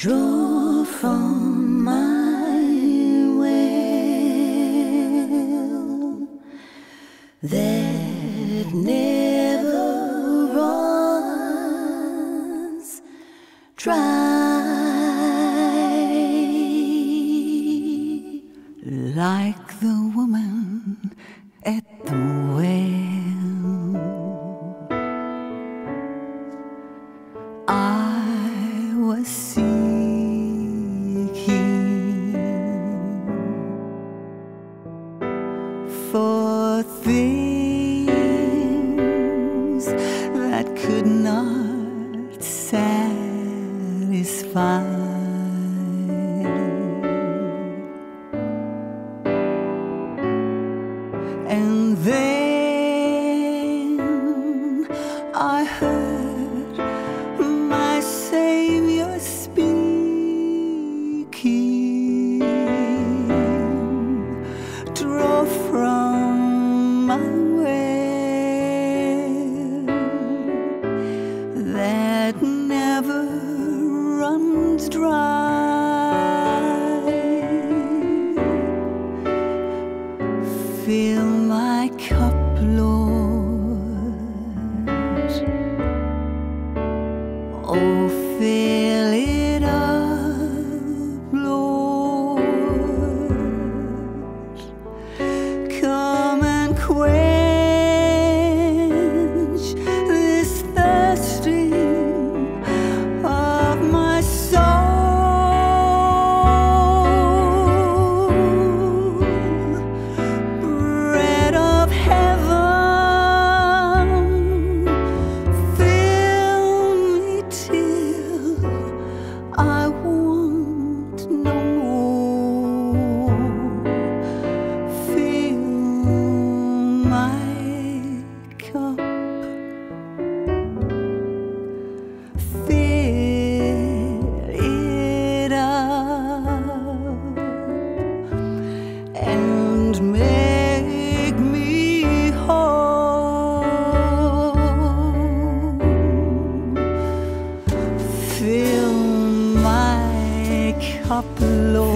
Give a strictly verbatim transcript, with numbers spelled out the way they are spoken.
draw from my well that never runs dry, like the woman at the well. I was seeking for things that could not satisfy, and then I heard my Savior speaking, draw from my well that never runs dry. Fill my cup, Lord. Oh, fill it up, Lord. Come and quench this thirsting of my soul. Bread of heaven, fill me till I want no more. Fill my cup, fill it up, and make me whole. Fill my cup, Lord.